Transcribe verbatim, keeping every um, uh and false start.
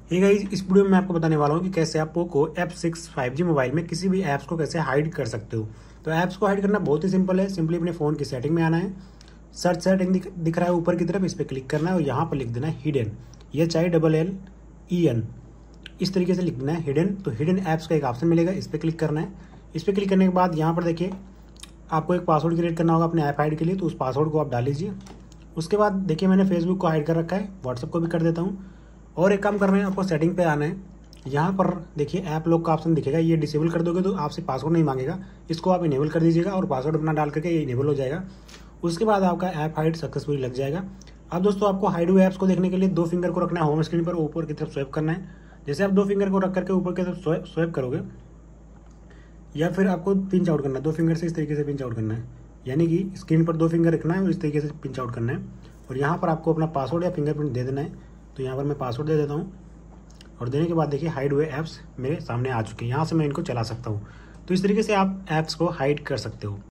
Hey guys, इस video में मैं आपको बताने वाला हूँ कि कैसे आप Poco F six five G mobile में किसी भी ऐप्स को कैसे हाइड कर सकते हो। तो ऐप्स को हाइड करना बहुत ही सिंपल है। सिंपली अपने फ़ोन की सेटिंग में आना है, सर्च सेटिंग दिख, दिख रहा है ऊपर की तरफ, इस पर क्लिक करना है और यहाँ पर लिख देना है hidden, H I double L E N, इस तरीके से लिख देना है हिडन। तो हिडन ऐप्स का एक ऑप्शन मिलेगा, इस पर क्लिक करना है। इस पर क्लिक करने के बाद यहाँ पर देखिए आपको एक पासवर्ड क्रिएट करना होगा अपने ऐप हाइड के लिए, तो उस पासवर्ड को आप डाल लीजिए। उसके बाद देखिए मैंने फेसबुक को हाइड कर रखा है, व्हाट्सएप को भी कर देता हूँ। और एक काम करना है, आपको सेटिंग पे आना है। यहाँ पर देखिए ऐप लॉक का ऑप्शन दिखेगा, ये डिसेबल कर दोगे तो आपसे पासवर्ड नहीं मांगेगा, इसको आप इनेबल कर दीजिएगा और पासवर्ड अपना डाल करके ये इनेबल हो जाएगा। उसके बाद आपका ऐप हाइड सक्सेसफुली लग जाएगा। अब दोस्तों आपको हाइड हुए ऐप्स को देखने के लिए दो फिंगर को रखना है होम स्क्रीन पर, ऊपर की तरफ स्वाइप करना है। जैसे आप दो फिंगर को रख करके ऊपर की तरफ स्वाइप स्वाइप करोगे या फिर आपको पिंच आउट करना है, दो फिंगर से इस तरीके से पिंच आउट करना है, यानी कि स्क्रीन पर दो फिंगर रखना है और इस तरीके से पिंच आउट करना है। और यहाँ पर आपको अपना पासवर्ड या फिंगरप्रिंट दे देना है। तो यहाँ पर मैं पासवर्ड दे देता हूँ और देने के बाद देखिए हाइड हुए ऐप्स मेरे सामने आ चुके हैं, यहाँ से मैं इनको चला सकता हूँ। तो इस तरीके से आप ऐप्स को हाइड कर सकते हो।